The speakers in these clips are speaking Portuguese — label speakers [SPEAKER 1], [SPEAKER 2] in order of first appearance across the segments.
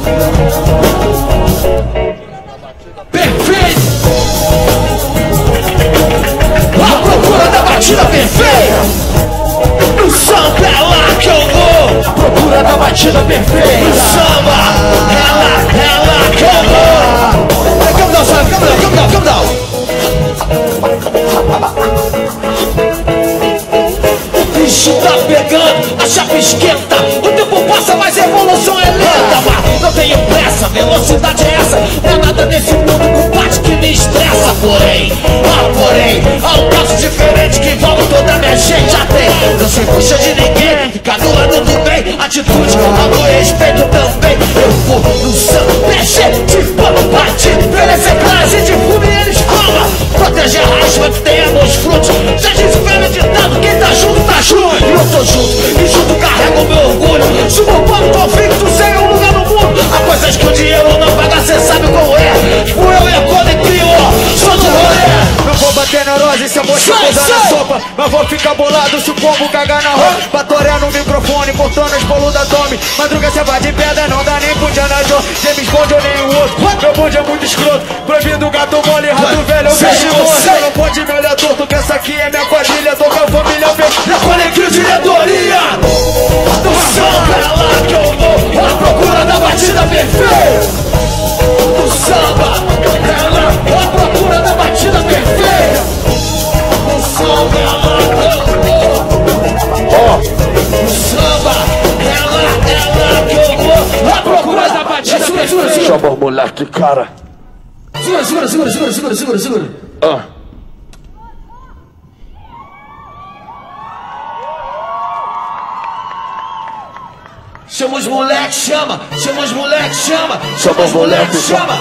[SPEAKER 1] Perfeito! A procura da batida perfeita! No samba é lá que eu vou! A procura da batida perfeita! No samba é lá que eu vou! Calma down, sabe? Calma down! O bicho tá pegando, a chapa esquenta. O tempo passa, mas a evolução é lenta. Mas não tenho pressa, velocidade é essa. Não é nada nesse mundo combate que me estressa. Porém, há um caso diferente que envolve toda a minha gente. Já tem, não se puxa de ninguém. Fica do lado do bem, atitude, amor e respeito também. Eu vou no samba, mexe, tipo, bate, oferecer classe de fume e eles comam. Proteger a raiva que tem nos frutos. Já disse velho ditado, quem tá junto, tá junto. E eu tô junto, e junto carrego o meu orgulho. Subo o pano convicto, sem um lugar no mundo. Há coisas que o dinheiro não paga, cê sabe como é. Fui eu e a Cone criou, sou do rolê.
[SPEAKER 2] Não vou bater neurose se eu vou te botar na sopa. Mas vou ficar bolado se o pombo cagar na roupa. Batoré no microfone, cortando os bolos da Tommy. Madruga cê vai de pedra, não dá nem pro Diana Joe. James Bond ou nem o outro, meu bonde é muito escroto. Proibido gato mole, rato velho, eu vejo você. Não pode me olhar torto, que essa aqui é minha quadrilha. Tô com a família verde,
[SPEAKER 1] na Conequil diretoria. No samba é lá que eu vou, à procura da batida perfeita. No samba é lá, à procura da batida perfeita. No samba é lá que eu vou. No samba é lá que eu vou, à procura da batida perfeita.
[SPEAKER 3] Chama o moleque, cara.
[SPEAKER 1] Segura. Chama os moleque, chama os moleque, chama os moleque,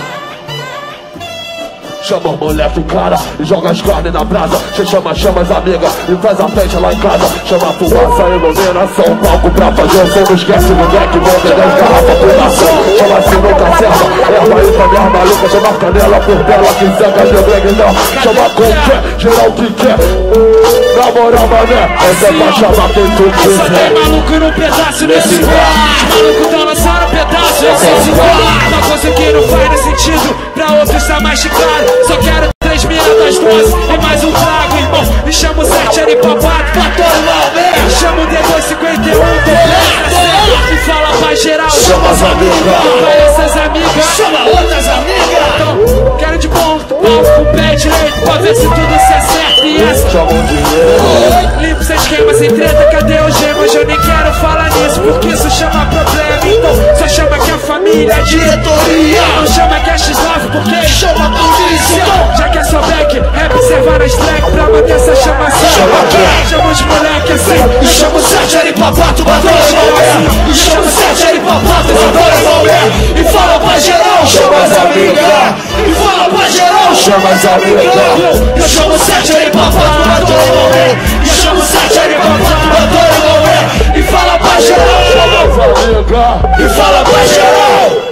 [SPEAKER 3] Chama o moleque, cara, e joga as carnes na brasa. Cê chama as amigas e faz a festa lá em casa. Chama a fumaça, iluminação, palco pra fazer o som. Não esquece moleque, vou beber garrafa por nação. Chama assim no caserva, erva aí pra minha maluca. Chama a canela por dela, que seca de breguidão. Chama com quer, geral que quer. Na moral, mané, essa é pra chamar quem tu quiser.
[SPEAKER 1] Só tem maluco no pedaço nesse bar. Maluco tá lançando pedaço, eu sei se bar. Uma coisa que não faz sentido, pra outros tá mais claro. Só quero 3 das 12 e mais um trago, irmão. Me chamo 7 ali pra 4, pra todo mal. Chamo o D251, e fala pra geral.
[SPEAKER 3] Chama as amigas,
[SPEAKER 1] pra essas amigas,
[SPEAKER 3] chama outras amigas.
[SPEAKER 1] Então, quero de bom, com o pé direito, pra ver se tudo se acerta. E essa
[SPEAKER 3] chama o dinheiro.
[SPEAKER 1] Limpo sem esquema, sem treta, cadê o gema? Hoje eu nem quero falar nisso, porque isso chama problema. Então, só chama que a família é diretoria. Não chama que é X9, porque chama a polícia. Já que é só back, rap, servar as track pra manter essa chamação. Chama os moleque assim, e chama o 7 ali pra 4, bateu assim. E chama o 7 ali pra 4, bateu envolver. E fala pra geral,
[SPEAKER 3] Chama as amigas,
[SPEAKER 1] e fala pra geral,
[SPEAKER 3] chama as amigas.
[SPEAKER 1] eu chamo 7 ali pra 4, bateu envolver. E chama o 7 ali pra 4, bateu envolver. E fala pra geral, e fala pra geral.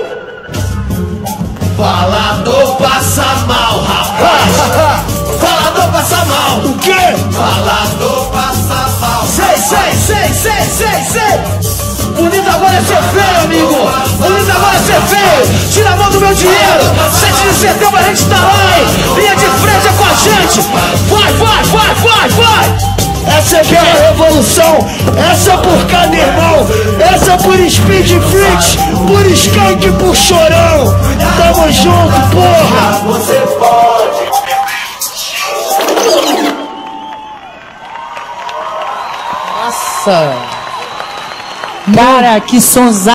[SPEAKER 1] Falador passa mal, rapaz. Falador passa mal. O quê? Falador passa mal. Sei. Bonito agora é ser feio, amigo. Bonito agora é ser feio. Tira a mão do meu dinheiro. 7 de setembro a gente tá lá, hein? Linha de frente é com a gente. Vai. Essa é a revolução. Essa é por cada irmão. Essa é por Speed Freaks, por Skank, por Chorão. Tamo junto, porra.
[SPEAKER 3] Você pode.
[SPEAKER 4] Nossa. Cara, que sonzada.